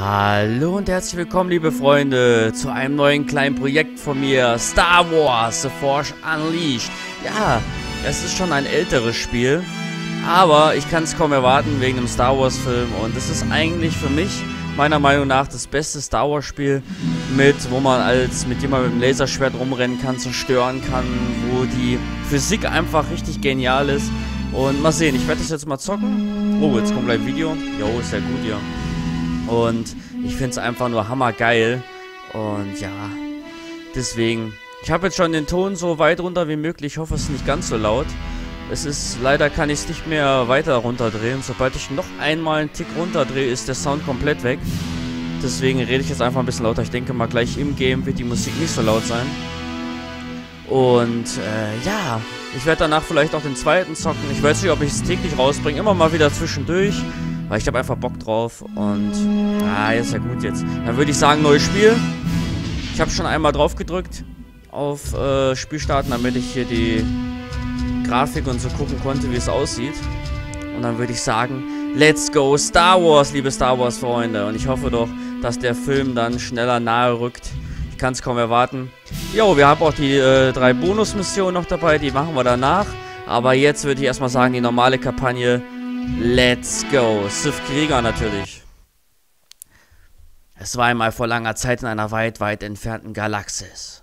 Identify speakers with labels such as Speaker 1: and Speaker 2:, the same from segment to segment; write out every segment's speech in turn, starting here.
Speaker 1: Hallo und herzlich willkommen, liebe Freunde, zu einem neuen kleinen Projekt von mir, Star Wars The Force Unleashed. Ja, es ist schon ein älteres Spiel, aber ich kann es kaum erwarten wegen dem Star Wars Film. Und es ist eigentlich für mich, meiner Meinung nach, das beste Star Wars Spiel, wo man mit jemandem mit dem Laserschwert rumrennen kann, zerstören kann, wo die Physik einfach richtig genial ist. Und mal sehen, ich werde das jetzt mal zocken. Oh, jetzt kommt gleich ein Video. Jo, ist ja gut hier. Und ich finde es einfach nur hammergeil. Und ja, deswegen. Ich habe jetzt schon den Ton so weit runter wie möglich. Ich hoffe, es ist nicht ganz so laut. Leider kann ich es nicht mehr weiter runterdrehen. Sobald ich noch einmal einen Tick runterdrehe, ist der Sound komplett weg. Deswegen rede ich jetzt einfach ein bisschen lauter. Ich denke mal, gleich im Game wird die Musik nicht so laut sein. Und ja, ich werde danach vielleicht auch den zweiten zocken. Ich weiß nicht, ob ich es täglich rausbringe. Immer mal wieder zwischendurch. Weil ich habe einfach Bock drauf. Und ist ja gut jetzt. Dann würde ich sagen, neues Spiel. Ich habe schon einmal drauf gedrückt auf Spiel starten, damit ich hier die Grafik und so gucken konnte, wie es aussieht. Und dann würde ich sagen, let's go Star Wars, liebe Star Wars Freunde. Und ich hoffe doch, dass der Film dann schneller nahe rückt. Ich kann es kaum erwarten. Jo, wir haben auch die 3 Bonusmissionen noch dabei, die machen wir danach. Aber jetzt würde ich erstmal sagen, die normale Kampagne, let's go. Sith Krieger natürlich. Es war einmal vor langer Zeit in einer weit, weit entfernten Galaxis.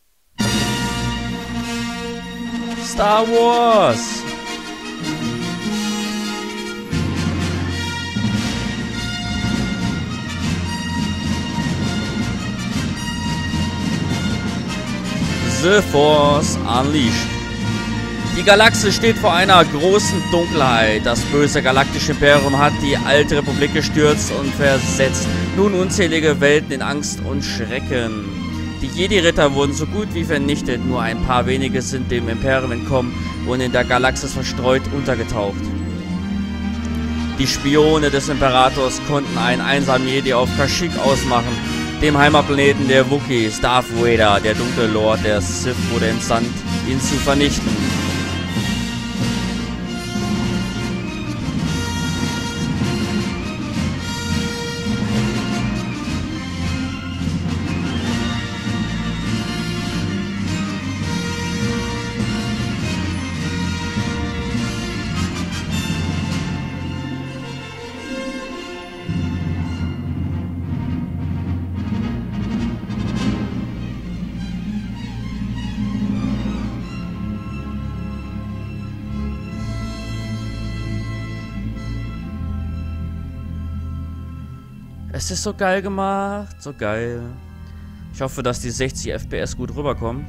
Speaker 1: Star Wars! The Force Unleashed. Die Galaxis steht vor einer großen Dunkelheit. Das böse galaktische Imperium hat die alte Republik gestürzt und versetzt nun unzählige Welten in Angst und Schrecken. Die Jedi-Ritter wurden so gut wie vernichtet, nur ein paar wenige sind dem Imperium entkommen und in der Galaxis verstreut untergetaucht. Die Spione des Imperators konnten einen einsamen Jedi auf Kashyyyk ausmachen, dem Heimatplaneten der Wookiees. Darth Vader, der dunkle Lord der Sith, wurde entsandt, ihn zu vernichten. Es ist so geil gemacht, so geil. Ich hoffe, dass die 60 FPS gut rüberkommen.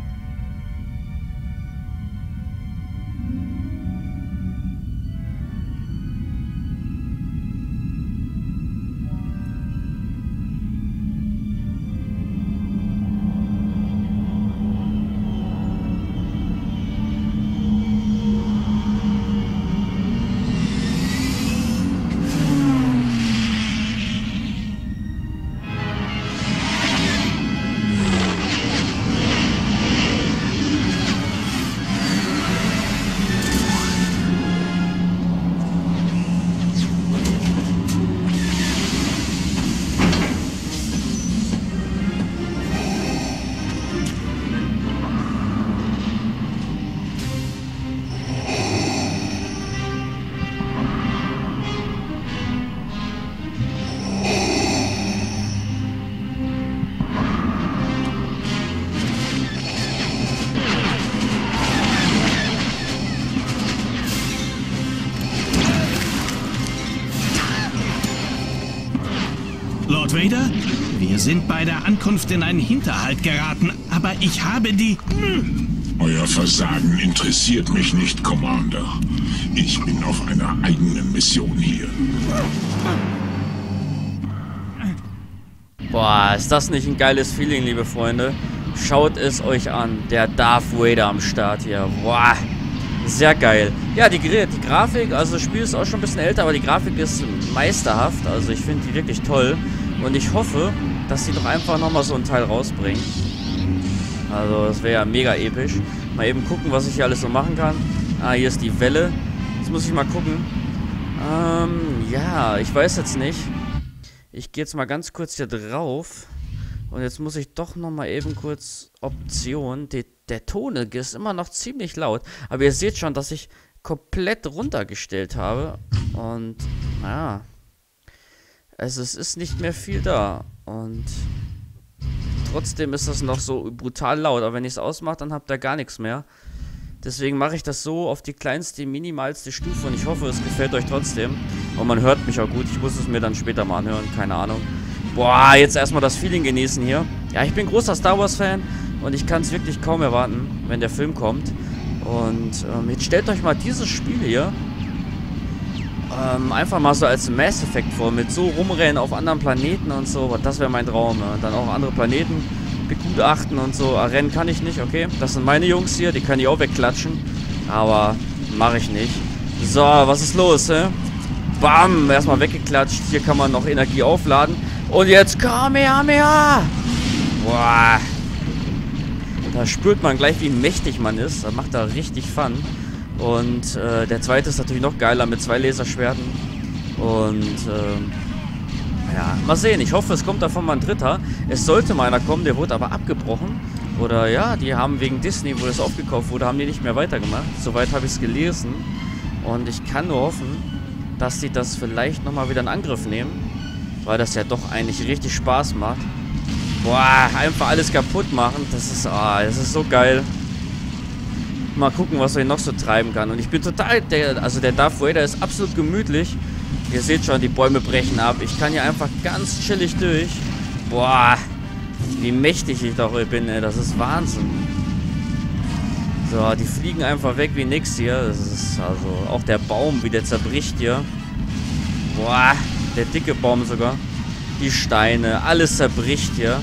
Speaker 2: Lord Vader, wir sind bei der Ankunft in einen Hinterhalt geraten, aber ich habe die...
Speaker 3: Euer Versagen interessiert mich nicht, Commander. Ich bin auf einer eigenen Mission hier.
Speaker 1: Boah, ist das nicht ein geiles Feeling, liebe Freunde? Schaut es euch an, der Darth Vader am Start hier. Boah, sehr geil. Ja, die Grafik, also das Spiel ist auch schon ein bisschen älter, aber die Grafik ist meisterhaft. Also ich finde die wirklich toll. Und ich hoffe, dass sie doch einfach nochmal so ein Teil rausbringen. Also das wäre ja mega episch. Mal eben gucken, was ich hier alles so machen kann. Ah, hier ist die Welle. Jetzt muss ich mal gucken. Ja, ich weiß jetzt nicht. Ich gehe jetzt mal ganz kurz hier drauf. Und jetzt muss ich doch nochmal eben kurz Option. Der Ton ist immer noch ziemlich laut. Aber ihr seht schon, dass ich komplett runtergestellt habe. Und, naja. Also es ist nicht mehr viel da. Und trotzdem ist das noch so brutal laut. Aber wenn ich es ausmache, dann habt ihr gar nichts mehr. Deswegen mache ich das so auf die kleinste, minimalste Stufe. Und ich hoffe, es gefällt euch trotzdem. Und man hört mich auch gut. Ich muss es mir dann später mal anhören. Keine Ahnung. Boah, jetzt erstmal das Feeling genießen hier. Ja, ich bin großer Star Wars Fan. Und ich kann es wirklich kaum erwarten, wenn der Film kommt. Und jetzt stellt euch mal dieses Spiel hier einfach mal so als Mass Effect vor. Mit so rumrennen auf anderen Planeten und so. Das wäre mein Traum. Und dann auch andere Planeten begutachten und so. Rennen kann ich nicht, okay. Das sind meine Jungs hier. Die kann ich auch wegklatschen. Aber mache ich nicht. So, was ist los, hä? Bam, erstmal weggeklatscht. Hier kann man noch Energie aufladen. Und jetzt Kamehameha! Boah. Da spürt man gleich, wie mächtig man ist. Da macht er richtig Fun. Und der zweite ist natürlich noch geiler mit 2 Laserschwerten. Und ja, mal sehen. Ich hoffe, es kommt davon mal ein dritter. Es sollte mal einer kommen, der wurde aber abgebrochen. Oder ja, die haben wegen Disney, wo das aufgekauft wurde, haben die nicht mehr weitergemacht. Soweit habe ich es gelesen. Und ich kann nur hoffen, dass sie das vielleicht nochmal wieder in Angriff nehmen. Weil das ja doch eigentlich richtig Spaß macht. Boah, einfach alles kaputt machen. Das ist so geil. Mal gucken, was er noch so treiben kann. Und ich bin total, der Darth Vader ist absolut gemütlich. Ihr seht schon, die Bäume brechen ab. Ich kann hier einfach ganz chillig durch. Boah, wie mächtig ich doch bin, ey. Das ist Wahnsinn. So, die fliegen einfach weg wie nix hier. Das ist also auch der Baum, wie der zerbricht hier. Boah, der dicke Baum sogar. Die Steine, alles zerbricht hier.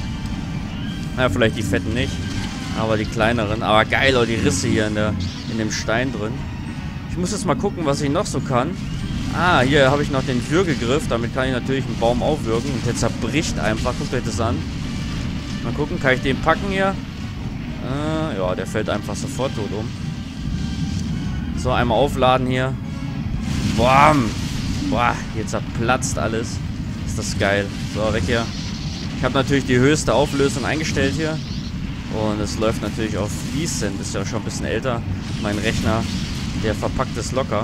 Speaker 1: Ja, vielleicht die fetten nicht. Aber die kleineren. Aber geil, oh, die Risse hier in dem Stein drin. Ich muss jetzt mal gucken, was ich noch so kann. Ah, hier habe ich noch den Würgegriff. Damit kann ich natürlich einen Baum aufwürgen. Und der zerbricht einfach. Guckt euch das an. Mal gucken, kann ich den packen hier? Ja, der fällt einfach sofort tot um. So, einmal aufladen hier. Bam! Boah, jetzt zerplatzt alles. Ist das geil. So, weg hier. Ich habe natürlich die höchste Auflösung eingestellt hier. Und es läuft natürlich auf fließend. Ist ja schon ein bisschen älter. Mein Rechner, der verpackt es locker.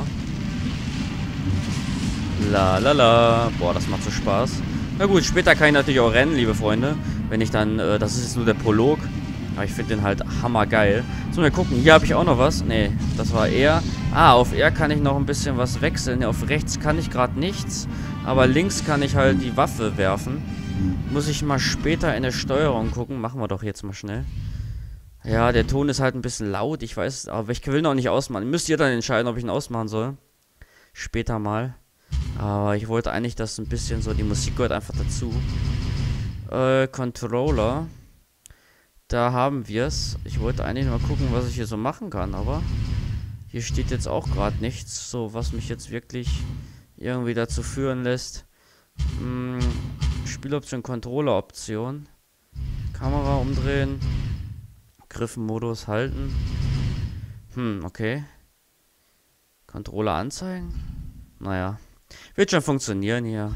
Speaker 1: La la la. Boah, das macht so Spaß. Na gut, später kann ich natürlich auch rennen, liebe Freunde. Wenn ich dann, das ist jetzt nur der Prolog. Aber ich finde den halt hammergeil. So, mal gucken. Hier habe ich auch noch was. Nee, das war R. Ah, auf R kann ich noch ein bisschen was wechseln. Auf rechts kann ich gerade nichts. Aber links kann ich halt die Waffe werfen. Muss ich mal später in der Steuerung gucken. Machen wir doch jetzt mal schnell. Ja, der Ton ist halt ein bisschen laut. Ich weiß, aber ich will noch nicht ausmachen. Müsst ihr dann entscheiden, ob ich ihn ausmachen soll. Später mal. Aber ich wollte eigentlich, dass ein bisschen so die Musik gehört einfach dazu. Controller. Da haben wir es. Ich wollte eigentlich mal gucken, was ich hier so machen kann, aber hier steht jetzt auch gerade nichts, so was mich jetzt wirklich irgendwie dazu führen lässt. Spieloption, Controller-Option. Kamera umdrehen. Griffenmodus halten. Okay. Controller anzeigen. Naja. Wird schon funktionieren hier.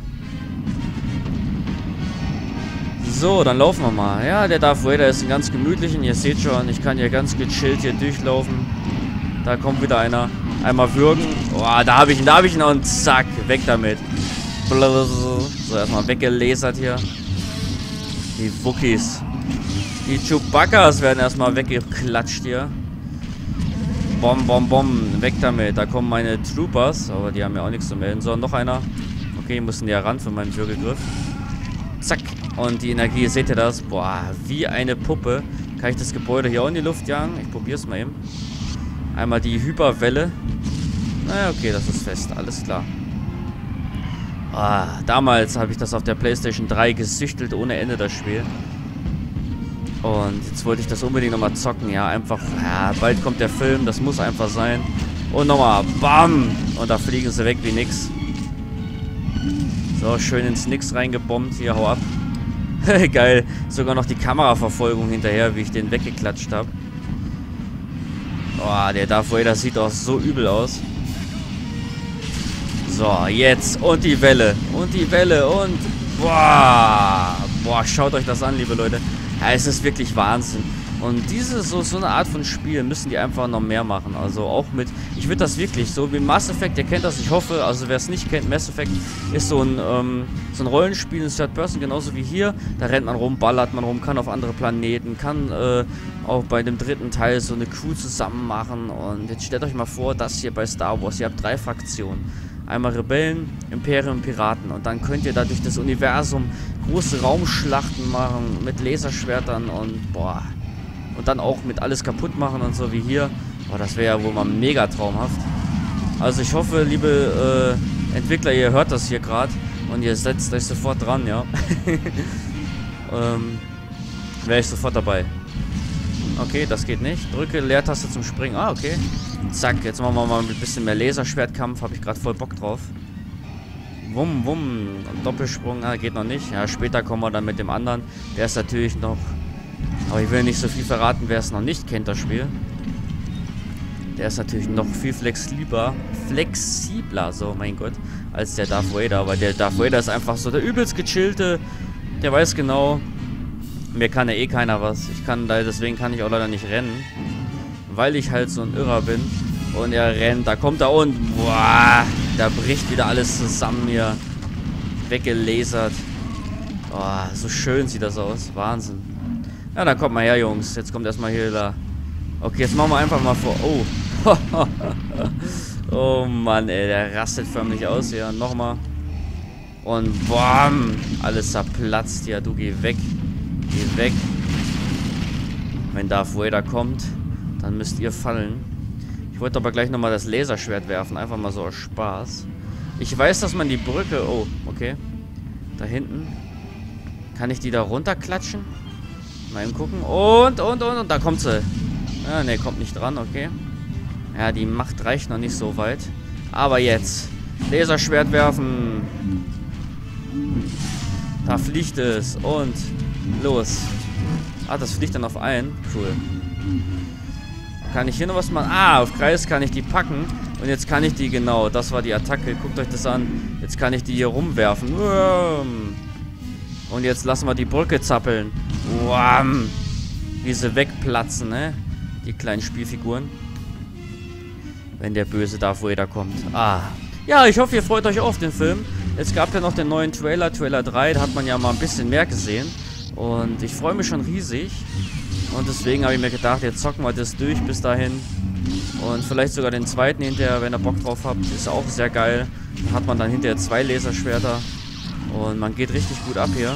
Speaker 1: So, dann laufen wir mal. Ja, der Darth Vader ist ein ganz gemütlichen. Ihr seht schon, ich kann hier ganz gechillt hier durchlaufen. Da kommt wieder einer. Einmal würgen. Oh, da habe ich ihn und zack, weg damit. So, erstmal weggelasert hier. Die Wookiees. Die Chewbacca's werden erstmal weggeklatscht hier. Bom, bom, bom. Weg damit. Da kommen meine Troopers. Aber die haben ja auch nichts zu melden. So, noch einer. Okay, müssen die ja ran für meinen Würgegriff. Zack. Und die Energie, seht ihr das? Boah, wie eine Puppe. Kann ich das Gebäude hier auch in die Luft jagen? Ich probiere es mal eben. Einmal die Hyperwelle. Naja, okay, das ist fest. Alles klar. Damals habe ich das auf der PlayStation 3 gesüchtelt ohne Ende, das Spiel. Und jetzt wollte ich das unbedingt nochmal zocken. Ja, einfach, ja, bald kommt der Film. Das muss einfach sein. Und nochmal, bam! Und da fliegen sie weg wie nix. So, schön ins Nix reingebombt. Hier, hau ab. Geil. Sogar noch die Kameraverfolgung hinterher, wie ich den weggeklatscht habe. Oh, der Darth Vader sieht auch so übel aus. So, jetzt. Und die Welle. Und die Welle. Und Boah. Boah, schaut euch das an, liebe Leute. Ja, es ist wirklich Wahnsinn. Und diese, so eine Art von Spiel müssen die einfach noch mehr machen. Also auch mit, ich würde das wirklich, so wie Mass Effect, ihr kennt das, ich hoffe, also wer es nicht kennt, Mass Effect ist so ein Rollenspiel in Third Person, genauso wie hier. Da rennt man rum, ballert man rum, kann auf andere Planeten, kann auch bei dem dritten Teil so eine Crew zusammen machen. Und jetzt stellt euch mal vor, das hier bei Star Wars, ihr habt 3 Fraktionen. Einmal Rebellen, Imperium, Piraten. Und dann könnt ihr da durch das Universum große Raumschlachten machen mit Laserschwertern und boah. Und dann auch mit alles kaputt machen und so wie hier. Boah, das wäre ja wohl mal mega traumhaft. Also ich hoffe, liebe Entwickler, ihr hört das hier gerade. Und ihr setzt euch sofort dran, ja. Wäre ich sofort dabei. Okay, das geht nicht. Drücke Leertaste zum Springen. Ah, okay. Zack, jetzt machen wir mal ein bisschen mehr Laserschwertkampf. Habe ich gerade voll Bock drauf. Wumm, wumm. Doppelsprung, geht noch nicht. Ja, später kommen wir dann mit dem anderen. Der ist natürlich noch... Aber ich will nicht so viel verraten, wer es noch nicht kennt, das Spiel. Der ist natürlich noch viel flexibler, so, mein Gott, als der Darth Vader. Weil der Darth Vader ist einfach so der übelst gechillte. Der weiß genau, mir kann ja eh keiner was. Deswegen kann ich auch leider nicht rennen. Weil ich halt so ein Irrer bin. Und er rennt, da kommt er und boah, da bricht wieder alles zusammen hier. Weggelasert. Oh, so schön sieht das aus. Wahnsinn. Ja, dann kommt mal her, Jungs. Jetzt kommt erstmal hier da. Okay, jetzt machen wir einfach mal vor. Oh. Oh Mann, ey. Der rastet förmlich aus hier. Nochmal. Und bam. Alles zerplatzt hier. Du geh weg. Geh weg. Wenn Darth Vader kommt, dann müsst ihr fallen. Ich wollte aber gleich nochmal das Laserschwert werfen. Einfach mal so aus Spaß. Ich weiß, dass man die Brücke... Oh, okay. Da hinten. Kann ich die da runterklatschen? Mal eben gucken. Und da kommt sie. Ah, ne, kommt nicht dran, okay. Ja, die Macht reicht noch nicht so weit. Aber jetzt. Laserschwert werfen. Da fliegt es. Und los. Ah, das fliegt dann auf einen. Cool. Kann ich hier noch was machen? Ah, auf Kreis kann ich die packen. Und jetzt kann ich die, genau, das war die Attacke. Guckt euch das an. Jetzt kann ich die hier rumwerfen. Und jetzt lassen wir die Brücke zappeln. Wham! Wie sie wegplatzen, ne? Die kleinen Spielfiguren. Wenn der böse Darth Vader kommt. Ah. Ja, ich hoffe, ihr freut euch auf den Film. Es gab ja noch den neuen Trailer, Trailer 3. Da hat man ja mal ein bisschen mehr gesehen. Und ich freue mich schon riesig. Und deswegen habe ich mir gedacht, jetzt zocken wir das durch bis dahin. Und vielleicht sogar den zweiten hinterher, wenn ihr Bock drauf habt. Ist auch sehr geil. Da hat man dann hinterher 2 Laserschwerter. Und man geht richtig gut ab hier.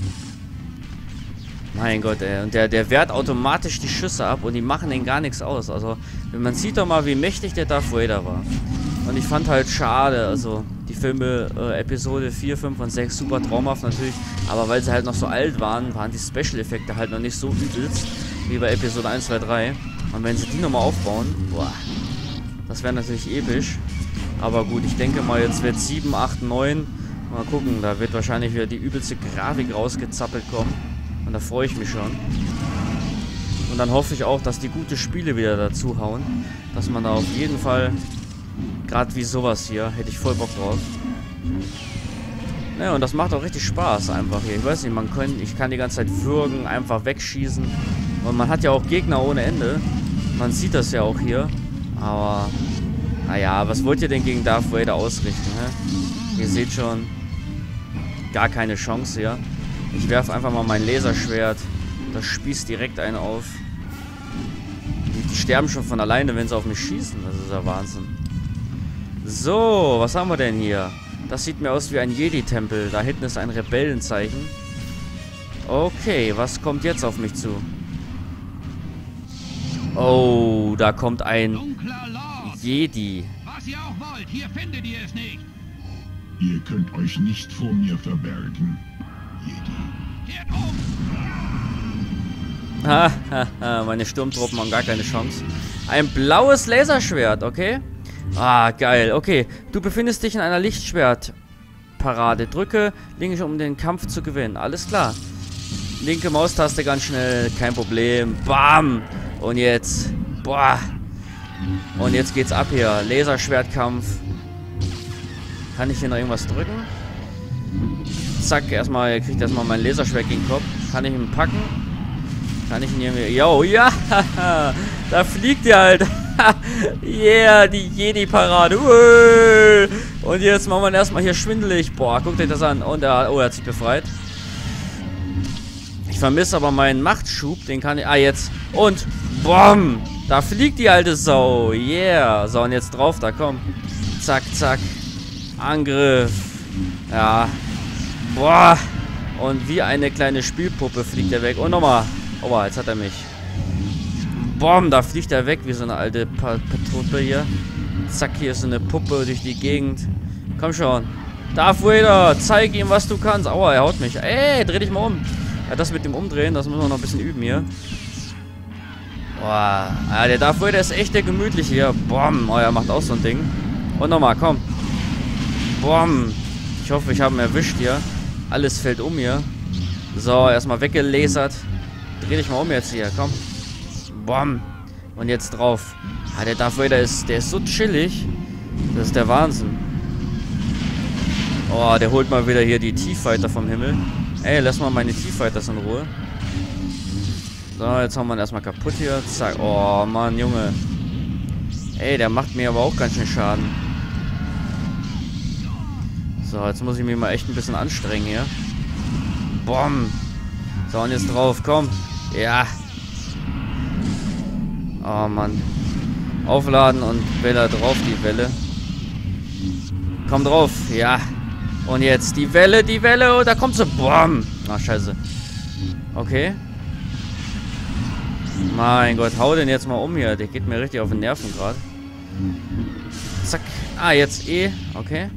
Speaker 1: Mein Gott, ey. Und der wehrt automatisch die Schüsse ab und die machen den gar nichts aus. Also, man sieht doch mal, wie mächtig der Darth Vader war. Und ich fand halt schade, also die Filme Episode 4, 5 und 6 super traumhaft natürlich. Aber weil sie halt noch so alt waren, waren die Special-Effekte halt noch nicht so übelst wie bei Episode 1, 2, 3. Und wenn sie die nochmal aufbauen, boah, das wäre natürlich episch. Aber gut, ich denke mal, jetzt wird 7, 8, 9... Mal gucken, da wird wahrscheinlich wieder die übelste Grafik rausgezappelt kommen. Und da freue ich mich schon. Und dann hoffe ich auch, dass die gute Spiele wieder dazu hauen. Dass man da auf jeden Fall, gerade wie sowas hier, hätte ich voll Bock drauf. Ja, und das macht auch richtig Spaß einfach hier. Ich weiß nicht, ich kann die ganze Zeit würgen, einfach wegschießen. Und man hat ja auch Gegner ohne Ende. Man sieht das ja auch hier. Aber, naja, was wollt ihr denn gegen Darth Vader ausrichten, hä? Ihr seht schon, gar keine Chance hier. Ich werfe einfach mal mein Laserschwert. Das spießt direkt einen auf. Die sterben schon von alleine, wenn sie auf mich schießen. Das ist ja Wahnsinn. So, was haben wir denn hier? Das sieht mir aus wie ein Jedi-Tempel. Da hinten ist ein Rebellenzeichen. Okay, was kommt jetzt auf mich zu? Oh, da kommt ein Jedi.
Speaker 4: Was ihr auch wollt, hier findet ihr es nicht.
Speaker 3: Ihr könnt euch nicht vor mir verbergen, Jedi.
Speaker 4: Kehrt um!
Speaker 1: Hahaha, meine Sturmtruppen haben gar keine Chance. Ein blaues Laserschwert, okay? Ah, geil, okay. Du befindest dich in einer Lichtschwertparade. Drücke links, um den Kampf zu gewinnen. Alles klar. Linke Maustaste ganz schnell, kein Problem. Bam! Und jetzt, boah. Und jetzt geht's ab hier. Laserschwertkampf. Kann ich hier noch irgendwas drücken? Zack, erstmal, er kriegt erstmal mein Laserschwert gegen den Kopf. Kann ich ihn packen? Kann ich ihn irgendwie... Yo, ja! Da fliegt er halt! Yeah, die Jedi-Parade! Und jetzt machen wir ihn erstmal hier schwindelig. Boah, guckt euch das an. Und er hat sich befreit. Ich vermisse aber meinen Machtschub. Den kann ich... Ah, jetzt. Und... BOM! Da fliegt die alte Sau. Yeah. So, und jetzt drauf. Da, komm. Zack, zack. Angriff. Ja. Boah. Und wie eine kleine Spielpuppe fliegt er weg. Und nochmal. Oh, jetzt hat er mich. BOM! Da fliegt er weg wie so eine alte Puppe hier. Zack, hier ist so eine Puppe durch die Gegend. Komm schon. Darth Vader, zeig ihm, was du kannst. Aua, er haut mich. Ey, dreh dich mal um. Ja, das mit dem Umdrehen, das müssen wir noch ein bisschen üben hier. Boah. Ja, der Darth Vader ist echt der gemütliche hier. BOM! Oh, er macht auch so ein Ding. Und nochmal, komm. BOM! Ich hoffe, ich habe ihn erwischt hier. Alles fällt um hier. So, erstmal weggelasert. Dreh dich mal um jetzt hier, komm. BOM! Und jetzt drauf. Ah, der Darth Vader der ist so chillig. Das ist der Wahnsinn. Oh, der holt mal wieder hier die TIE-Fighter vom Himmel. Ey, lass mal meine TIE-Fighters in Ruhe. So, jetzt haben wir ihn erstmal kaputt hier. Zack. Oh, Mann, Junge. Ey, der macht mir aber auch ganz schön Schaden. So, jetzt muss ich mich mal echt ein bisschen anstrengen hier. BOM! So, und jetzt drauf, komm. Ja. Oh, Mann. Aufladen und Welle drauf, die Welle. Komm drauf, ja. Und jetzt die Welle, oh, da kommt sie. BOM! Ach, scheiße. Okay. Mein Gott, hau den jetzt mal um hier. Der geht mir richtig auf den Nerven gerade. Zack. Ah, jetzt E. Okay.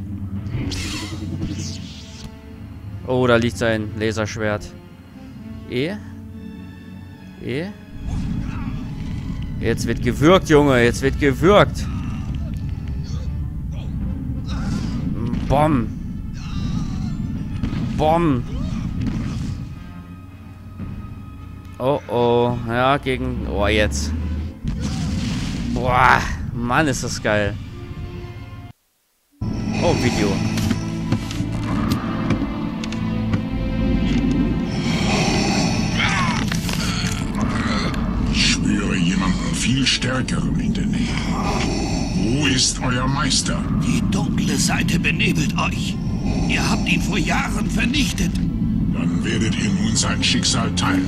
Speaker 1: Oh, da liegt sein Laserschwert. E. E. Jetzt wird gewürgt, Junge. Jetzt wird gewürgt. BOM! BOM! Oh, oh. Ja, gegen... Oh, jetzt. Boah. Mann, ist das geil. Oh, Video.
Speaker 3: Ich spüre jemanden viel Stärkeren in der Nähe. Wo ist euer Meister?
Speaker 4: Die dunkle Seite benebelt euch. Ihr habt ihn vor Jahren vernichtet.
Speaker 3: Dann werdet ihr nun sein Schicksal teilen.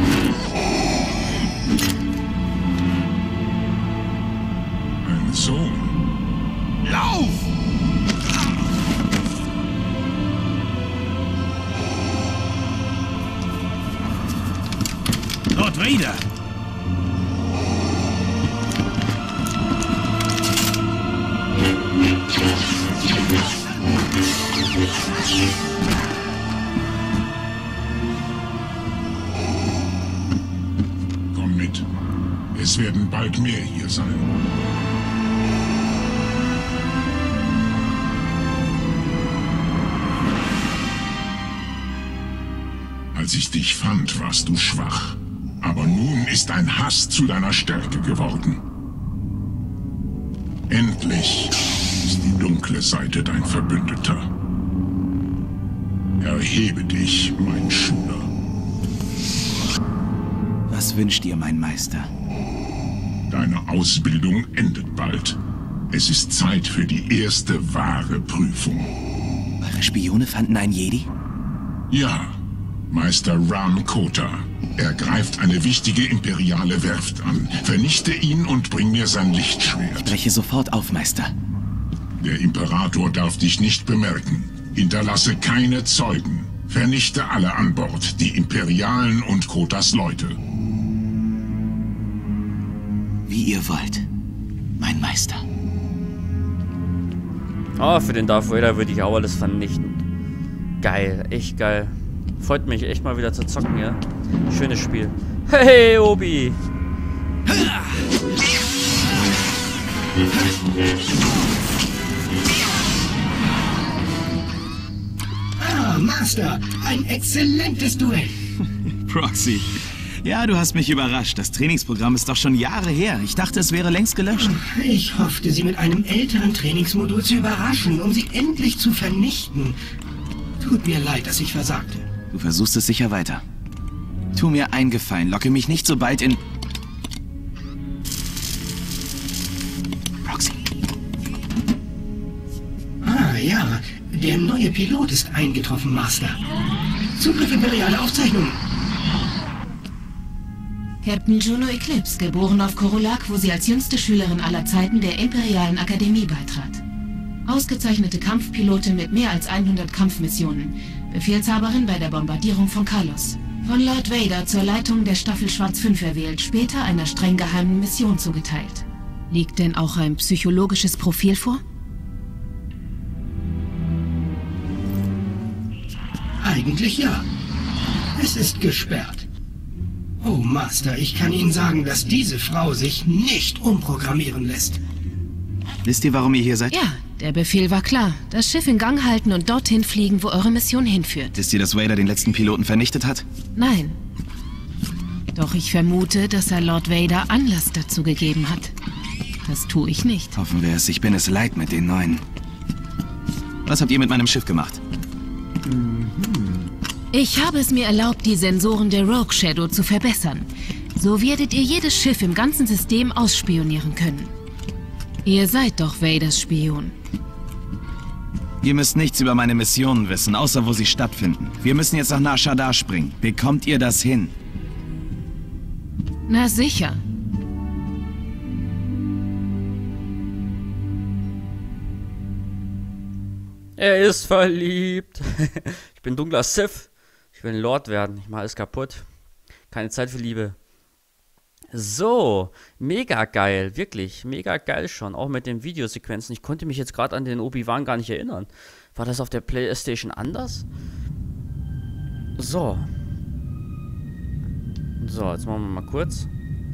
Speaker 3: Ein Sohn.
Speaker 4: Lauf!
Speaker 2: Lord Vader!
Speaker 3: Komm mit. Es werden bald mehr hier sein. Als ich dich fand, warst du schwach. Aber nun ist dein Hass zu deiner Stärke geworden. Endlich ist die dunkle Seite dein Verbündeter. Erhebe dich, mein Schüler.
Speaker 2: Was wünscht ihr, mein Meister?
Speaker 3: Deine Ausbildung endet bald. Es ist Zeit für die erste wahre Prüfung.
Speaker 2: Eure Spione fanden einen Jedi?
Speaker 3: Ja, Meister Ram Kota. Er greift eine wichtige imperiale Werft an. Vernichte ihn und bring mir sein Lichtschwert.
Speaker 2: Breche sofort auf, Meister.
Speaker 3: Der Imperator darf dich nicht bemerken. Hinterlasse keine Zeugen. Vernichte alle an Bord, die Imperialen und Kotas Leute.
Speaker 2: Wie ihr wollt, mein Meister.
Speaker 1: Oh, für den Darth Vader würde ich auch alles vernichten. Geil, echt geil. Freut mich echt mal wieder zu zocken, ja. Schönes Spiel. Hey, Obi!
Speaker 5: Ah, Master, ein exzellentes Duell.
Speaker 2: Proxy. Ja, du hast mich überrascht. Das Trainingsprogramm ist doch schon Jahre her. Ich dachte, es wäre längst gelöscht.
Speaker 5: Ich hoffte, Sie mit einem älteren Trainingsmodul zu überraschen, um Sie endlich zu vernichten. Tut mir leid, dass ich versagte.
Speaker 2: Du versuchst es sicher weiter. Tu mir einen Gefallen, locke mich nicht so bald in... Roxy.
Speaker 5: Ah, ja. Der neue Pilot ist eingetroffen, Master. Zugriff imperiale Aufzeichnungen.
Speaker 6: Captain Juno Eclipse, geboren auf Korulak, wo sie als jüngste Schülerin aller Zeiten der Imperialen Akademie beitrat. Ausgezeichnete Kampfpilotin mit mehr als 100 Kampfmissionen. Befehlshaberin bei der Bombardierung von Kalos. Von Lord Vader zur Leitung der Staffel Schwarz 5 erwählt, später einer streng geheimen Mission zugeteilt. Liegt denn auch ein psychologisches Profil vor?
Speaker 5: Eigentlich ja. Es ist gesperrt. Oh, Master, ich kann Ihnen sagen, dass diese Frau sich nicht umprogrammieren lässt.
Speaker 2: Wisst ihr, warum ihr hier seid?
Speaker 6: Ja, der Befehl war klar. Das Schiff in Gang halten und dorthin fliegen, wo eure Mission hinführt.
Speaker 2: Wisst ihr, dass Vader den letzten Piloten vernichtet hat?
Speaker 6: Nein. Doch ich vermute, dass er Lord Vader Anlass dazu gegeben hat. Das tue ich nicht.
Speaker 2: Hoffen wir es. Ich bin es leid mit den Neuen. Was habt ihr mit meinem Schiff gemacht?
Speaker 6: Ich habe es mir erlaubt, die Sensoren der Rogue Shadow zu verbessern. So werdet ihr jedes Schiff im ganzen System ausspionieren können. Ihr seid doch Vaders Spion.
Speaker 2: Ihr müsst nichts über meine Missionen wissen, außer wo sie stattfinden. Wir müssen jetzt nach Nar Shaddaa springen. Bekommt ihr das hin?
Speaker 6: Na sicher.
Speaker 1: Er ist verliebt. Ich bin dunkler Sith. Ich will ein Lord werden. Ich mache alles kaputt. Keine Zeit für Liebe. So, mega geil, wirklich, mega geil schon, auch mit den Videosequenzen. Ich konnte mich jetzt gerade an den Obi-Wan gar nicht erinnern. War das auf der PlayStation anders? So. So, jetzt machen wir mal kurz.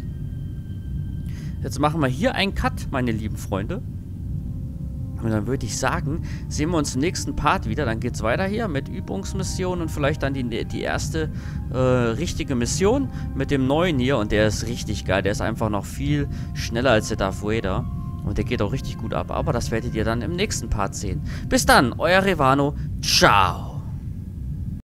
Speaker 1: Jetzt machen wir hier einen Cut, meine lieben Freunde. Und dann würde ich sagen, sehen wir uns im nächsten Part wieder. Dann geht es weiter hier mit Übungsmissionen und vielleicht dann die erste richtige Mission mit dem neuen hier. Und der ist richtig geil. Der ist einfach noch viel schneller als der Darth Vader. Und der geht auch richtig gut ab. Aber das werdet ihr dann im nächsten Part sehen. Bis dann, euer Revano. Ciao.